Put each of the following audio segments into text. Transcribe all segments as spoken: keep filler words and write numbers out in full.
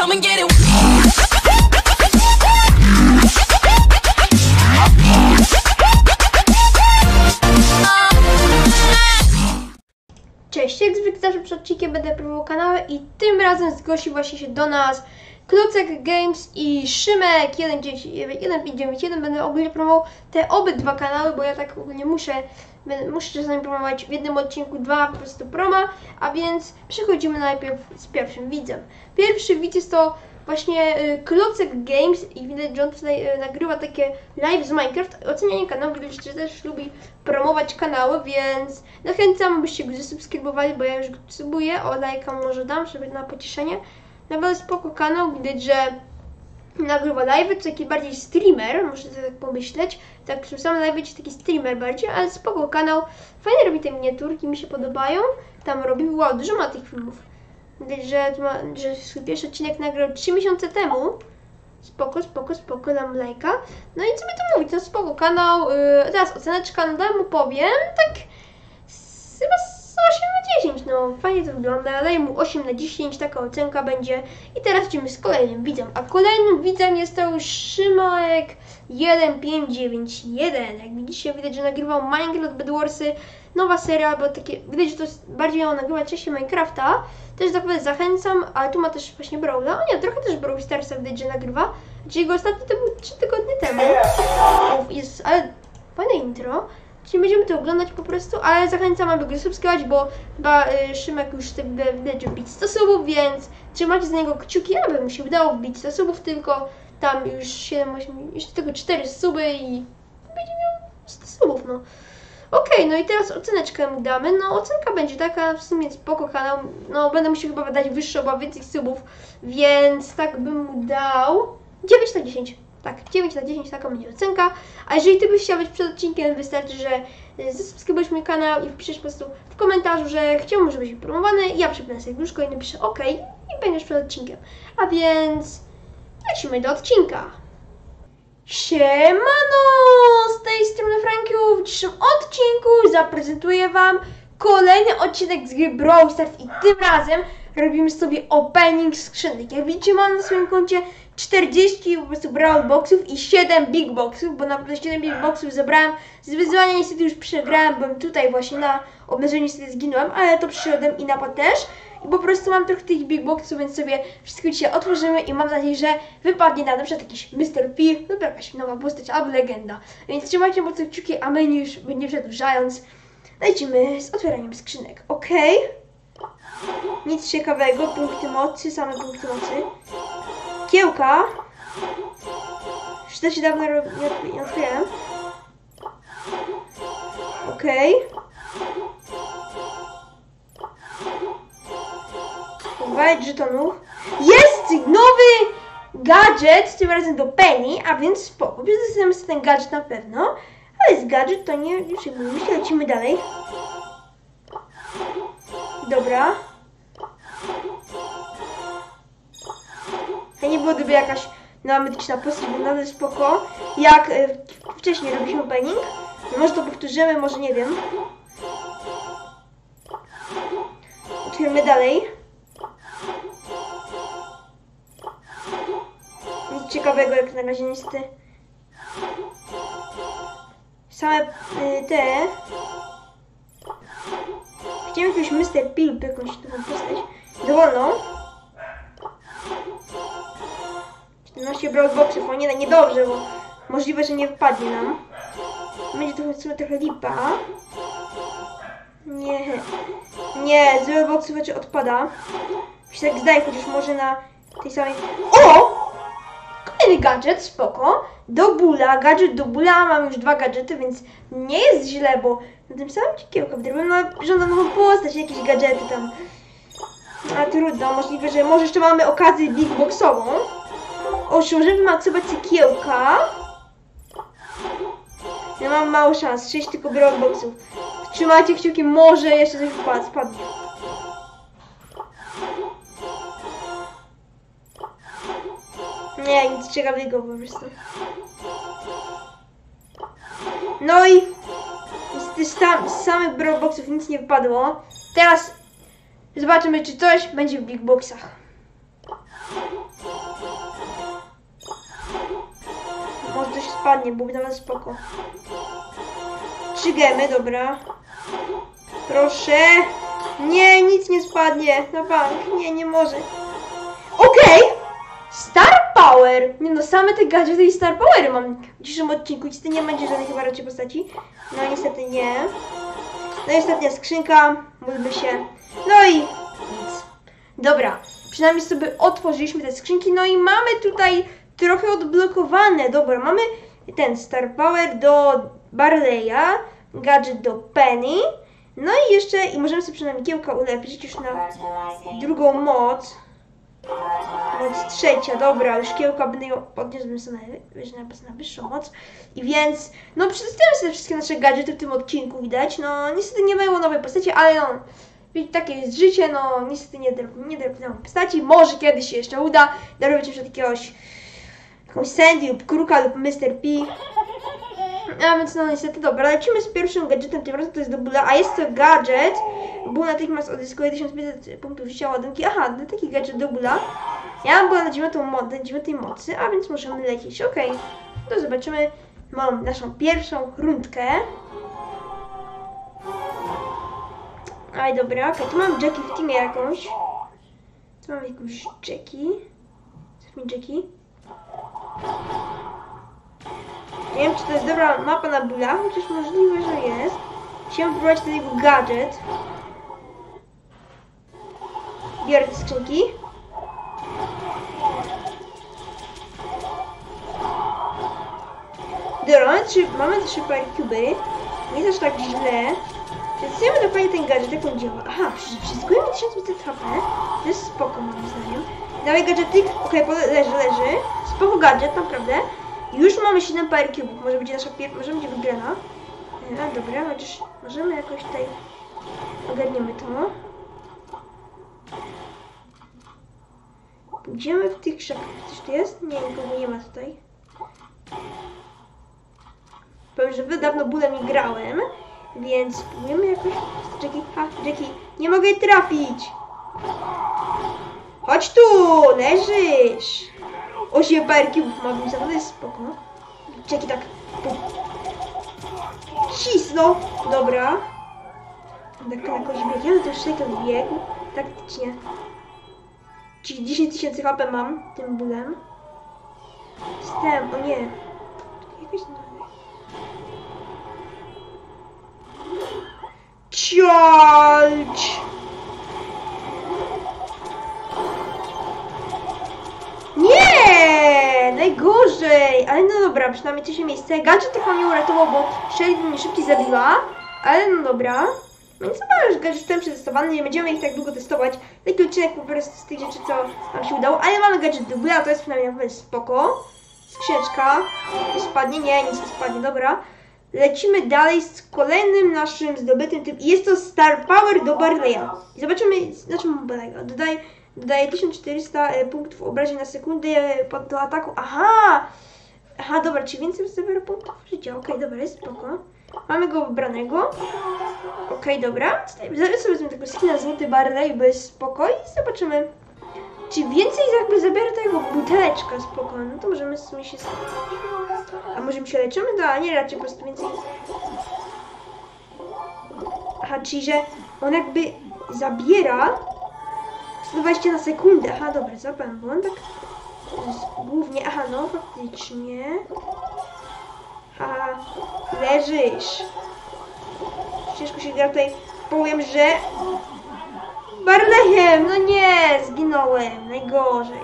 come and get it. Cześć, jak zwykle zawsze przed odcinkiem będę promował kanały i tym razem zgłosił właśnie się do nas Klocek Games i Szymek jeden pięć dziewięć jeden. Będę ogólnie promował te obydwa kanały, bo ja tak ogólnie muszę, będę, muszę czasami promować w jednym odcinku dwa po prostu proma, a więc przechodzimy najpierw z pierwszym widzem. Pierwszy widz jest to właśnie y, Klocek Games i widać, że on tutaj y, nagrywa takie live z Minecraft, ocenianie kanału, widać, że też lubi promować kanały, więc zachęcam, byście go zasubskrybowali, bo ja już go subuję, o lajka może dam, żeby na pocieszenie. Naprawdę spoko kanał, widać, że nagrywa live, to taki bardziej streamer, muszę sobie tak pomyśleć, tak sam live to taki streamer bardziej, ale spoko kanał, fajnie robi te miniaturki, mi się podobają, tam robi, wow, dużo ma tych filmów. Widać, że, ma, że swój pierwszy odcinek nagrał trzy miesiące temu. Spoko, spoko, spoko, dam lajka. No i co by to mówić, no spoko kanał, yy, teraz oceneczka, no dam mu powiem, tak z, chyba z osiem na dziesięć, no fajnie to wygląda, daję mu osiem na dziesięć, taka ocenka będzie. I teraz idziemy z kolejnym widzem, a kolejnym widzem jest to już Szymek jeden pięć dziewięć jeden. Jak widzicie, widać, że nagrywał Minecraft Bedwarsy, nowa seria, bo takie, widać, że to jest bardziej on nagrywa częściej Minecrafta. Też naprawdę zachęcam, ale tu ma też właśnie Brawla. O nie, trochę też Brawl Starsa widać, że nagrywa. Czyli jego ostatni to był trzy tygodnie temu. O, jest, ale fajne intro. Czyli będziemy to oglądać po prostu, ale zachęcam, aby go subskrybować, bo chyba y, Szymek już chce widać, że wbić sto subów, więc trzymajcie za niego kciuki, aby mu się udało wbić sto subów, tylko tam już siedem, osiem, jeszcze tylko cztery suby i będzie miał sto subów, no. Okej, okay, no i teraz oceneczkę mu damy. No ocenka będzie taka, w sumie spoko kanał. No będę musiał chyba dać wyższą, bo więcej subów, więc tak bym mu dał dziewięć na dziesięć. Tak, dziewięć na dziesięć, taka będzie ocenka. A jeżeli ty byś chciał być przed odcinkiem, wystarczy, że zasubskrybujesz mój kanał i wpiszesz po prostu w komentarzu, że chciałbym, żebyś był promowany. Ja przypnę serduszko i napiszę OK i będziesz przed odcinkiem. A więc lecimy do odcinka. Siemano! Z tej strony Frankiu. W dzisiejszym odcinku zaprezentuję wam kolejny odcinek z gry Brawl Stars i tym razem robimy sobie opening skrzynek. Jak widzicie, mam na swoim koncie czterdzieści po prostu Brawl Boxów i siedem Big Boxów, bo naprawdę siedem Big Boxów zebrałem. Z wyzwania niestety już przegrałem, byłem tutaj właśnie na obnażeniu, niestety zginąłem, ale to przyszedłem i napad też. I po prostu mam trochę tych Big Boxów, więc sobie wszystko dzisiaj otworzymy i mam nadzieję, że wypadnie nam na przykład jakiś mister P lub jakaś nowa postać albo legenda. Więc trzymajcie mocno kciuki, a my już nie przedłużając, lecimy z otwieraniem skrzynek, ok? Nic ciekawego, punkty mocy, same punkty mocy. Kiełka. Już to się dawno nie otwierałem. Ok. Dwadzieścia żetonów. Jest nowy gadżet, tym razem do Penny, a więc spoko. Przetestujemy sobie ten gadżet na pewno. Ale jest gadżet, to nie, nie przejmujmy się, lecimy dalej. Dobra. A nie było gdyby jakaś nowa mityczna postać, bo nawet spoko. Jak e, wcześniej robiliśmy opening. Może to powtórzymy, może nie wiem. Otwieramy dalej. Nic ciekawego jak na razie niestety. Same y, te. Chciałem jakiegoś mister P lub jakąś taką postać. Dowolną. czternaście Brawl Boxów, o nie, niedobrze, bo możliwe, że nie wypadnie nam. Będzie to w sumie trochę lipa. Nie. Nie, z Brawl Boxów raczej odpada. Mi się tak zdaje, chociaż może na tej samej... O! Kolejny gadżet, spoko. Do Bula, gadżet do Bula, mam już dwa gadżety, więc nie jest źle, bo na tym samym kiełka wdrobiłem, no żądam nową postać, jakieś gadżety tam. A trudno, możliwe, że może jeszcze mamy okazję Big Boxową. O, czy możemy maksować cegiełka? Ja mam mało szans, sześć tylko Brawl Boxów. Trzymajcie kciuki, może jeszcze coś spadnie. Nie, nic ciekawego po prostu. No i z, tam, z samych Brawl Boxów nic nie wypadło. Teraz zobaczymy, czy coś będzie w Big Boxach. spadnie, byłoby nawet spoko. Trzy gemy, dobra. Proszę. Nie, nic nie spadnie na bank. Nie, nie może. Okej! Okay. Star Power! Nie no, same te gadżety i Star Powery mam w dzisiejszym odcinku. Niestety nie będzie żadnej chyba raczej postaci. No niestety nie. No i ostatnia skrzynka. Módlby się. No i nic. Dobra. Przynajmniej sobie otworzyliśmy te skrzynki. No i mamy tutaj trochę odblokowane. Dobra, mamy ten Star Power do Barley'a. Gadżet do Penny. No i jeszcze, i możemy sobie przynajmniej kiełka ulepszyć już na drugą moc. Moc trzecia, dobra, ale szkiełka będę ją podniósł sobie na, na wyższą moc. I więc, no przedstawiamy sobie wszystkie nasze gadżety w tym odcinku, widać. No niestety nie było nowej postaci, ale no, wiecie, takie jest życie, no niestety nie nie drobnęłam postaci. Może kiedyś się jeszcze uda dorobić jeszcze jakiegoś, jakąś Sandy lub Kruka lub mister P. A więc no niestety, dobra, lecimy z pierwszym gadżetem, tym razem to jest do Bula, a jest to gadżet. Ból natychmiast odzyskuje tysiąc pięćset punktów życia ładunki. Aha, taki gadżet do Bula. Ja mam była na dziewiątą mo dziewiątej mocy, a więc możemy lecieć. Okej, okay. To zobaczymy. Mam naszą pierwszą rundkę. Aj, dobra, okej, okay. Tu mam Jackie w teamie jakąś. Tu mam jakąś Jackie. Co mi Jackie? Nie wiem, czy to jest dobra mapa na Bula, chociaż możliwe, że jest. Chciałem próbować ten jego gadżet. Biorę te skrzynki. Dobra, mamy trzy, mamy trzy pary kuby. Nie jest aż tak źle. Przedstawiamy dokładnie ten gadżet, jak on działa. Aha, wszystko mi tysiąc pięćset H P. To jest spoko, moim zdaniem. Dawaj gadżetyk. Okej, okay, leży, leży. Spoko gadżet, naprawdę. Już mamy siedem power cubów, może będzie nasza pierwsza, może będzie wygrana. No dobra, chociaż możemy jakoś tutaj ogarniemy to. Pójdziemy w tych krzakach. Coś tu jest? Nie, nikogo nie ma tutaj. Powiem, że dawno Bulem nie grałem, więc spróbujemy jakoś... Jackie, ha, Jackie, nie mogę trafić! Chodź tu, leżysz! osiem power cubów ma, więc to jest spoko. Jackie tak... Cisnął! Dobra. Tak na jakoś biegł, ja to już ten biegł. Taktycznie. dziesięć tysięcy H P mam tym Bulem. Jestem, o nie. Jakaś... Cialć! Nie! Najgorzej! Ale no dobra, przynajmniej trzecie miejsce. Gadżet trochę mnie uratował, bo Shelly mnie szybciej zabiła. Ale no dobra. Więc chyba już gadżetem przetestowany, nie będziemy ich tak długo testować. Taki odcinek po prostu z tych rzeczy, co nam się udało. Ale mamy gadżet do Bula, to jest przynajmniej naprawdę spoko. Skrzyneczka. Nie spadnie? Nie, nic nie spadnie, dobra. Lecimy dalej z kolejnym naszym zdobytym typem. Jest to Star Power do Barley'a. I zobaczymy, na czym mu polega. Dodaje, dodaje tysiąc czterysta punktów obrażeń na sekundę do ataku. Aha! Aha, dobra, czy więcej zabiera punktów życia? Okej, okay, dobra, jest spoko. Mamy go wybranego. Okej, okay, dobra. Zaraz sobie wezmę tego skina złoty Barley, bo jest spoko. I zobaczymy, czy więcej jakby zabiera tego buteleczka spoko. No to możemy sobie się... A może my się leczymy? Da, nie, raczej po prostu więcej... Aha, czyli że on jakby zabiera sto dwadzieścia na sekundę. Aha, dobra, zapałem, bo on tak głównie... Aha, no faktycznie... Aha, leżysz. Ciężko się gra tutaj. Powiem, że... Barley'em! No nie, zginąłem. Najgorzej.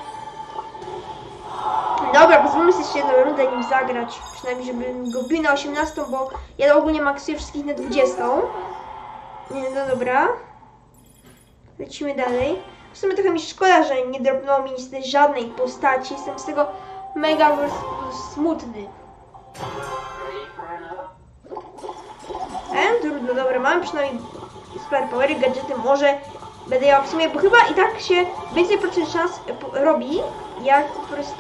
Dobra, pozwólmy sobie jeszcze jedną rundę nim zagrać. Przynajmniej, żebym go bił na osiemnastą, bo ja ogólnie maksuję wszystkich na dwudziestą. Nie, no dobra. Lecimy dalej. W sumie trochę mi szkoda, że nie dropnęło mi niestety żadnej postaci. Jestem z tego mega po prostu smutny. E, trudno, dobra, mamy przynajmniej super powery, gadżety, może będę ja w sumie, bo chyba i tak się więcej procent szans robi, jak po prostu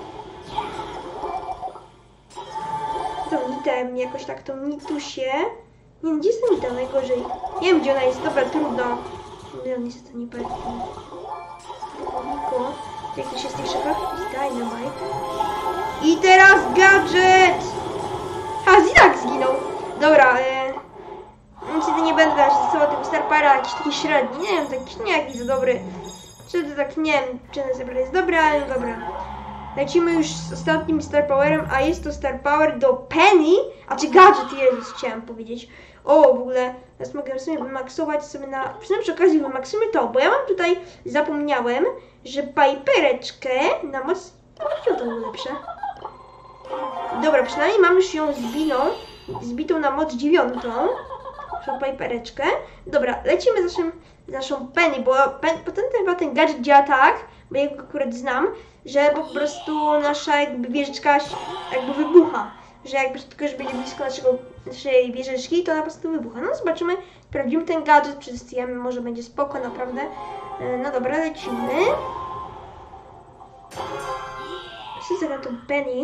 tą nitę mnie jakoś tak, tą nitusię. Nie, gdzie jest ta nita najgorzej? Nie wiem, gdzie ona jest, dobra, trudno. No niestety nie pamiętam. Jakiś jest w tych szafach? Dynamite. I teraz gadżet! Ha, Zilak zginął. Dobra, e, niestety nie będę stosował tego Star Powera, jakiś taki średni. Nie wiem, taki nie jakiś za dobry. Czy to tak, nie wiem, czy ten Star jest dobry, ale no dobra. Lecimy już z ostatnim Star Powerem, a jest to Star Power do Penny, a czy gadżet, Jezus, chciałam powiedzieć. O, w ogóle, teraz mogę sobie wymaksować sobie na, przynajmniej przy okazji wymaksujmy to, bo ja mam tutaj, zapomniałem, że Pipereczkę na moc, o, to ulepszę. Dobra, przynajmniej mam już ją zbitą, zbitą na moc dziewiątą, naszą Pipereczkę. Dobra, lecimy z naszym, z naszą Penny, bo pen, potem chyba ten gadżet działa tak, bo ja go akurat znam, że po prostu nasza jakby wieżyczka jakby wybucha. Że jakby tylko już będzie blisko naszego, naszej wieżyczki, to ona po prostu wybucha. No zobaczymy, sprawdzimy ten gadżet, przetestujemy, może będzie spoko, naprawdę. No dobra, lecimy. Jeszcze zagram tą Penny.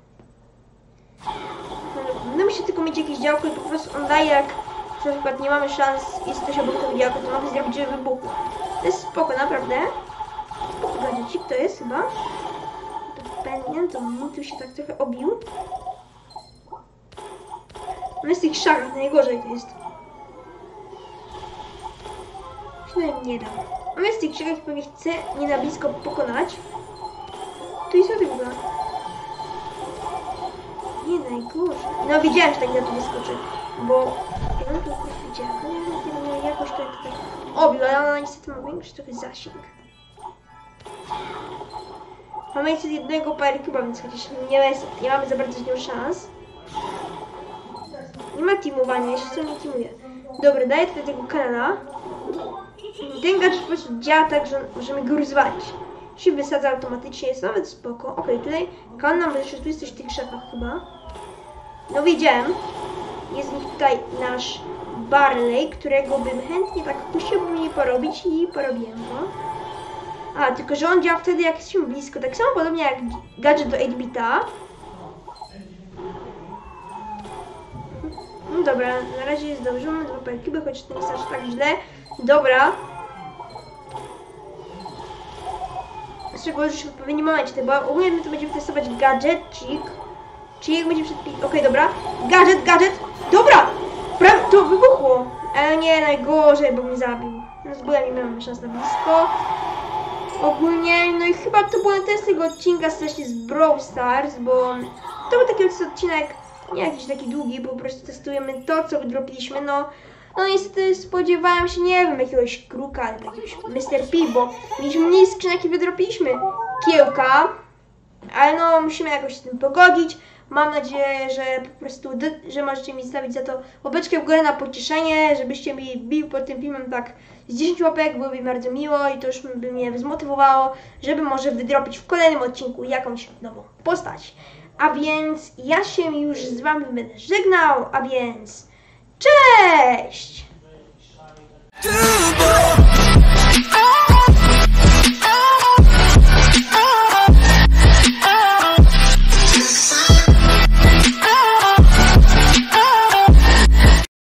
No musi tylko mieć jakieś działko i po prostu on daje, jak na przykład nie mamy szans, jest ktoś obok tego działka, to mamy zrobić, żeby wybuchło. To jest spoko, naprawdę. Spoko gadżecik to jest chyba. To Penny, to mi tu się tak trochę obił. On jest w tych szachach, najgorzej to jest. Się nie da. On jest w tych szachach, pewnie chce nie na blisko pokonać. Tu jest o chyba. Nie najgorzej. No wiedziałem, że tak na to wyskoczy, bo ja bym to widziałem. No ja jakoś to tutaj obił, ale ona niestety ma większy trochę zasięg. Mamy jeszcze jednego Powercube'a, więc chociaż nie, jest, nie mamy za bardzo z nią szans. Nie ma teamowania, jeszcze co nie teamuje. Dobra, daję tutaj tego kanala. Ten gadżet po prostu działa tak, że możemy go rozwalić. Się wysadza automatycznie, jest nawet spoko. Okej, okay, tutaj kanał nam wyszedł, tu jest coś w tych szafach chyba. No wiedziałem. Jest w nich tutaj nasz Barley, którego bym chętnie tak puściłbym mnie porobić i porobiłem go. A, tylko że on działa wtedy, jak jesteśmy blisko. Tak samo podobnie jak gadżet do osiem bita. No dobra, na razie jest dobrze, mamy dwa Powercube'y, choć to nie jest aż tak źle. Dobra. Szczególnie już w odpowiednim momencie, bo ogólnie my to będziemy testować gadżecik. Czyli jak będzie przed... Okej, okay, dobra. Gadżet, gadżet. Dobra! Pra... To wybuchło. Ale nie, najgorzej, bo mnie zabił. No z bólem nie miałem szans na blisko. Ogólnie, no i chyba to był test tego odcinka strasznie z Brawl Stars, bo to był taki odcinek, nie jakiś taki długi, bo po prostu testujemy to, co wydropiliśmy, no. No niestety spodziewałem się, nie wiem, jakiegoś kruka albo jakiegoś mister P, bo mieliśmy mniej skrzynek i wydropiliśmy kiełka, ale no musimy jakoś z tym pogodzić. Mam nadzieję, że po prostu, że możecie mi stawić za to łapeczkę w górę na pocieszenie, żebyście mi bił pod tym filmem tak z dziesięć łapek, byłoby mi bardzo miło i to już by mnie zmotywowało, żeby może wydropić w kolejnym odcinku jakąś nową postać. A więc ja się już z wami będę żegnał, a więc cześć!